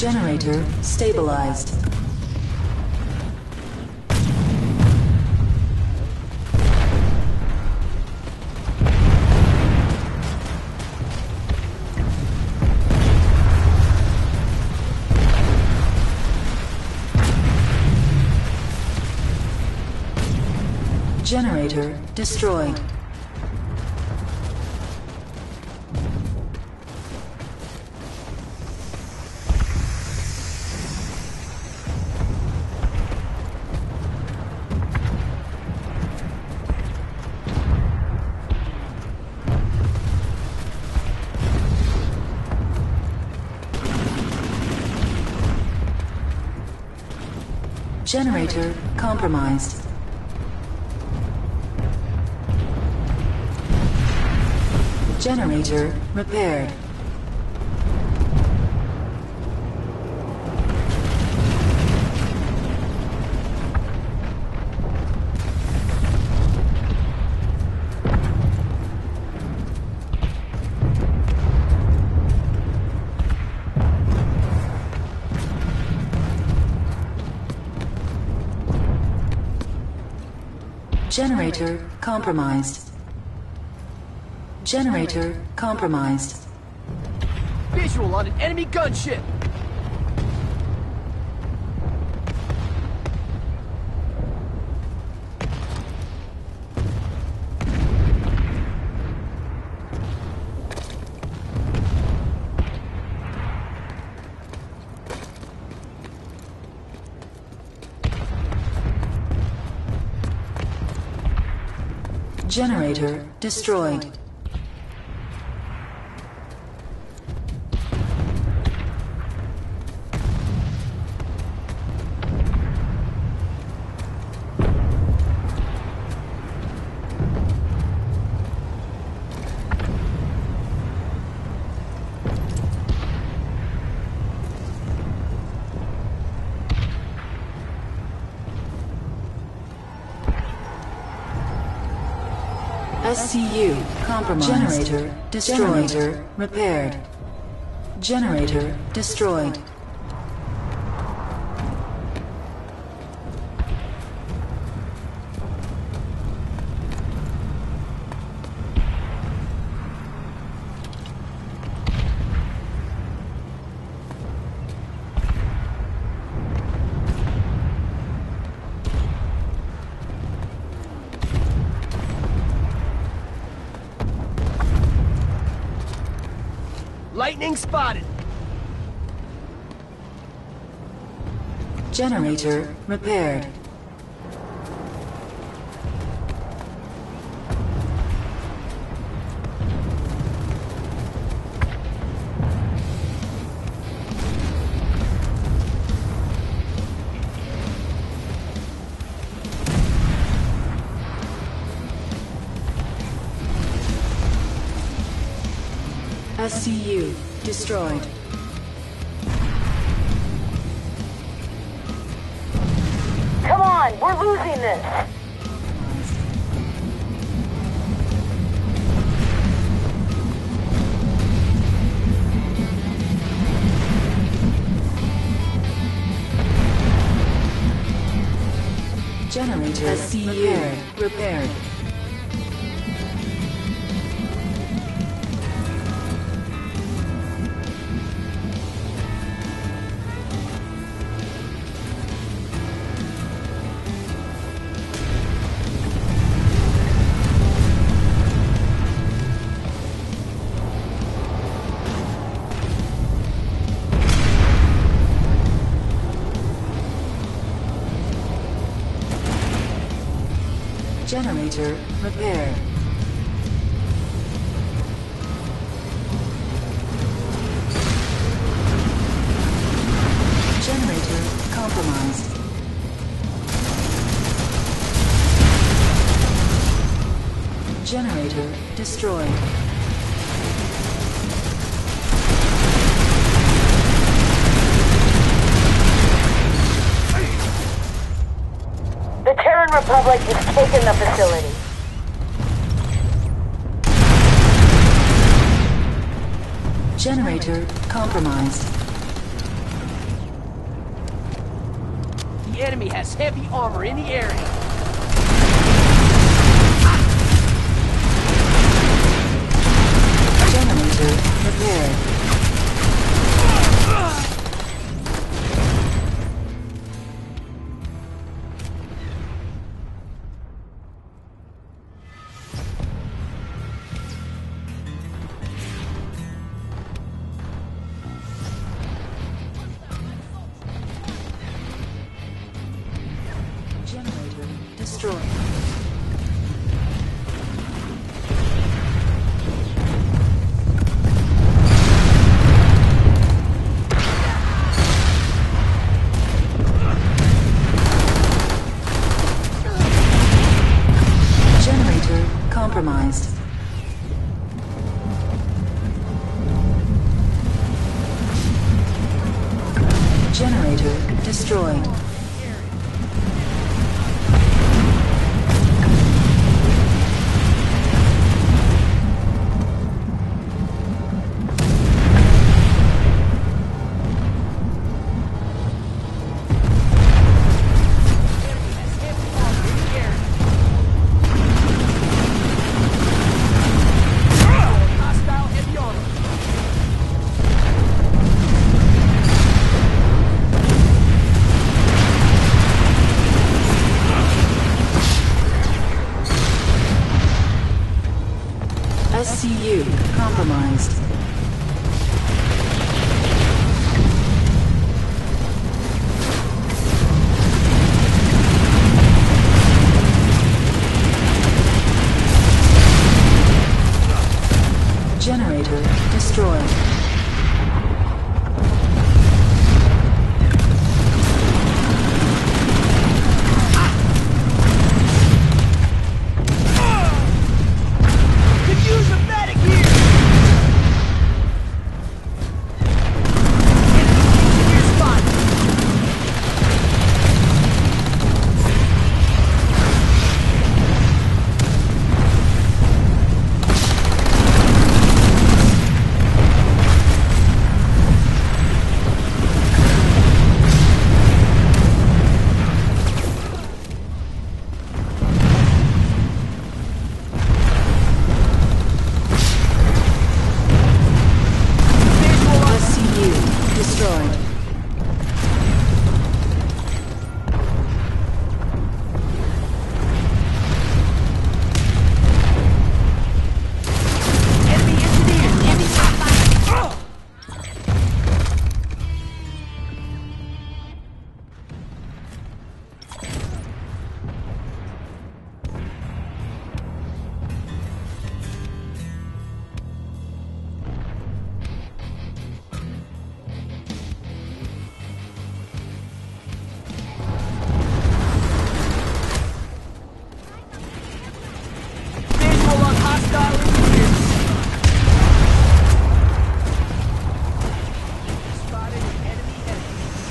Generator stabilized. Generator destroyed. Generator compromised. Generator repaired. Generator compromised. Generator compromised. Visual on an enemy gunship! Generator destroyed. SCU compromised. Generator destroyed. Generator repaired. Generator destroyed. Lightning spotted! Generator repaired. SCU destroyed. Come on, we're losing this! Generator SCU repaired. Generator repaired. Generator compromised. Generator destroyed. The Terran Republic has taken the facility. Generator compromised. enemy has heavy armor in the area. Generator repaired. Generator destroyed. Generator compromised. Generator destroyed. Hostile heavy armor. SCU compromised. Generator destroyed. Could use a medic here. Enemy engineer spotted. SCU destroyed. Enemy engineer. Enemy spotted. Visual on hostile engineers. Spotted enemy.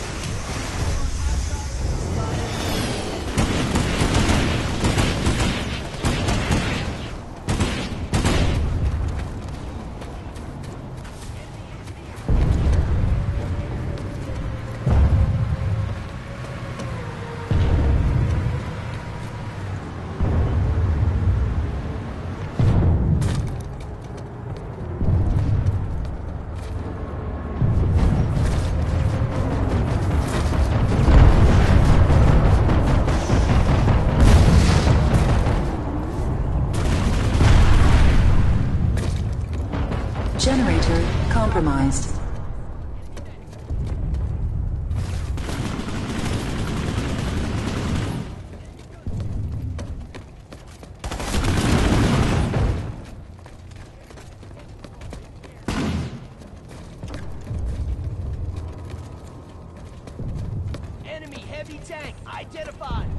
Generator compromised. Enemy heavy tank identified.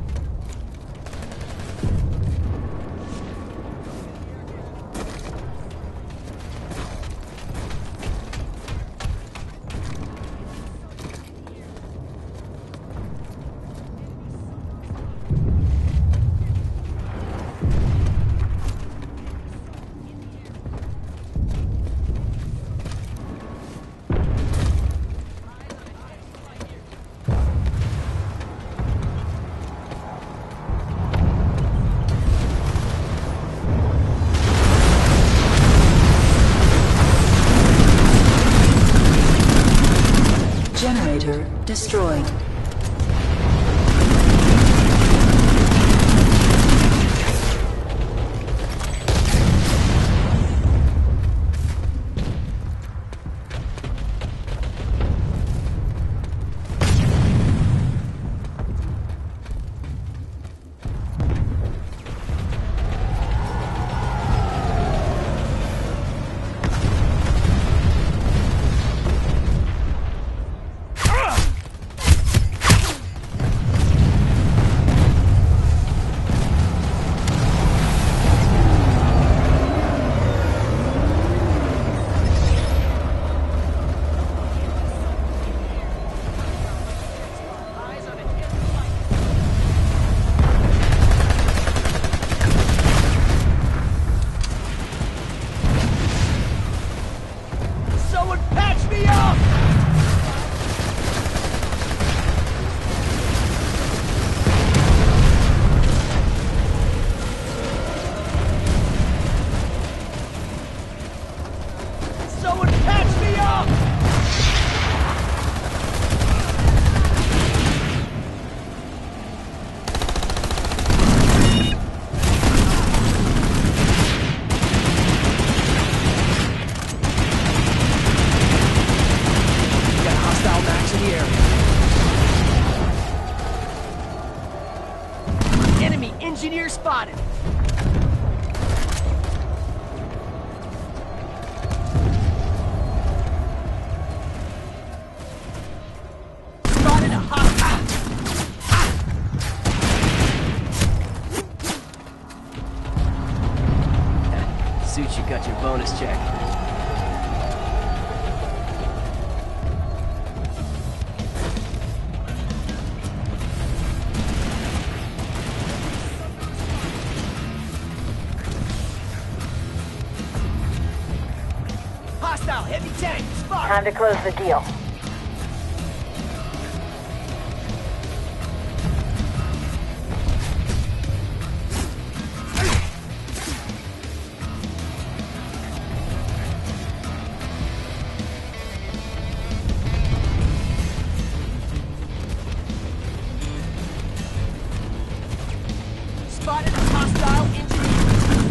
suit you got your bonus check. Hostile heavy tank spotted. Time to close the deal. Spotted a hostile engineer.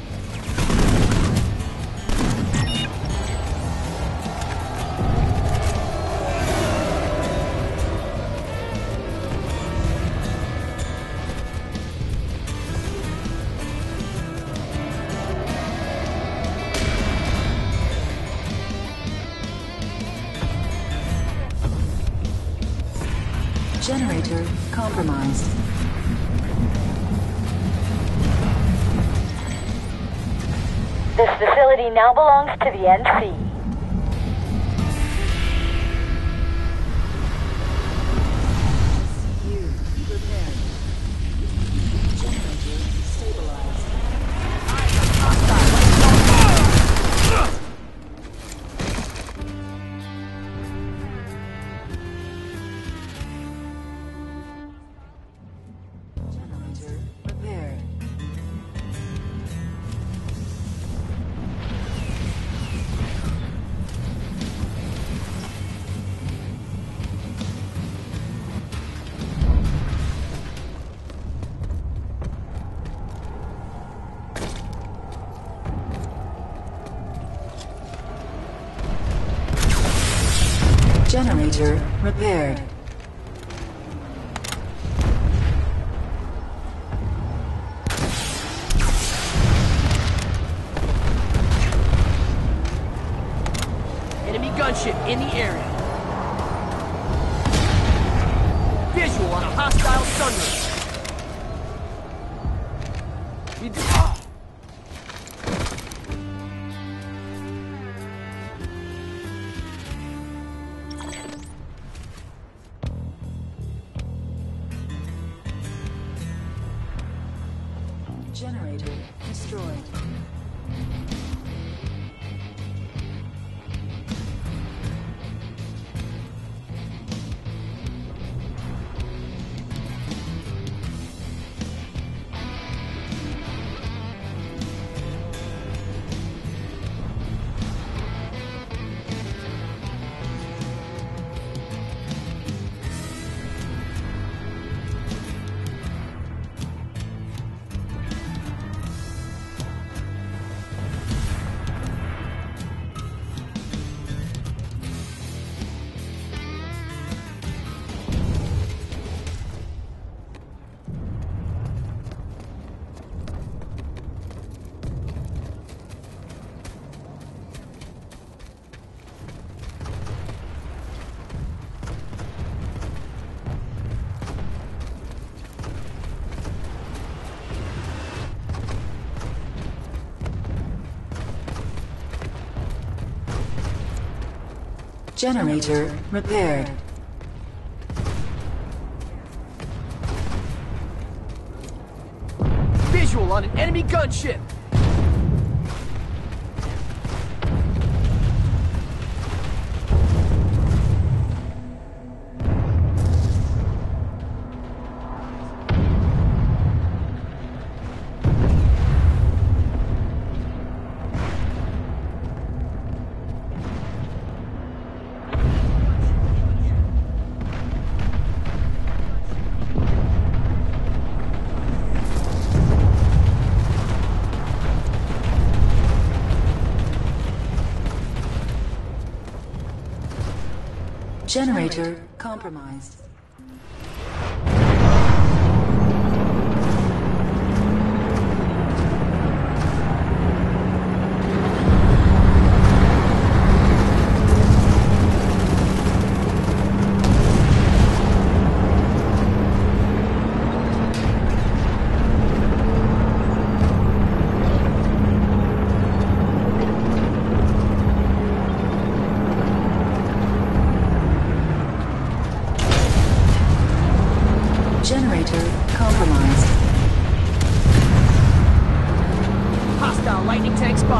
Generator compromised. This facility now belongs to the NC. SCU repaired. Generator stabilized. Generator repaired. Generator repaired. Enemy gunship in the area. Visual on a hostile sunroof. Generator destroyed. Generator repaired. Visual on an enemy gunship. Generator compromised.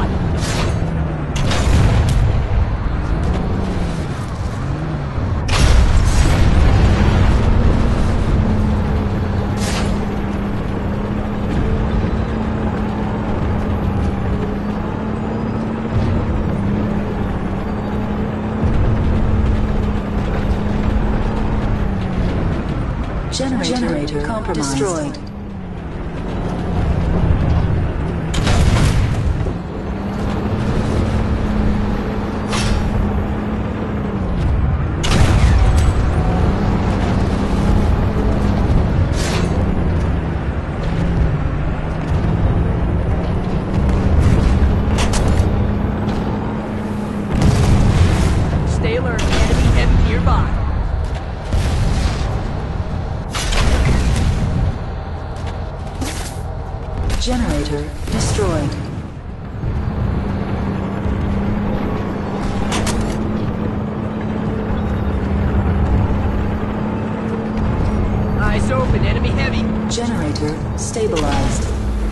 spotted. Generator compromised. Destroyed. Stay alert. Enemy heavy nearby. Generator destroyed. Eyes open. Enemy heavy. Generator stabilized.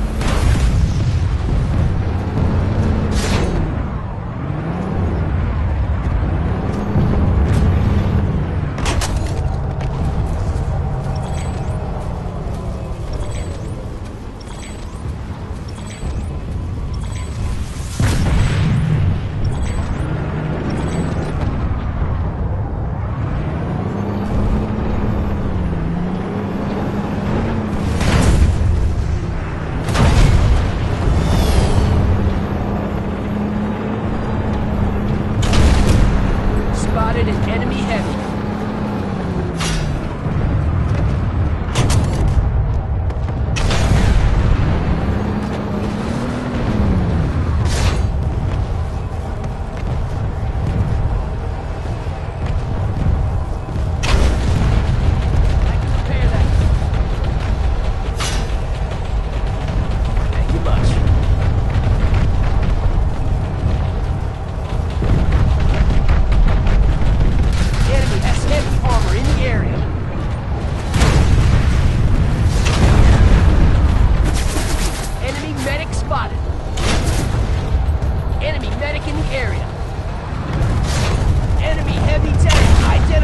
Spotted an enemy heavy. I can repair that. Thank you much. Enemy has heavy armor in the area. Enemy medic spotted. Enemy medic in the area. Enemy heavy tank identified.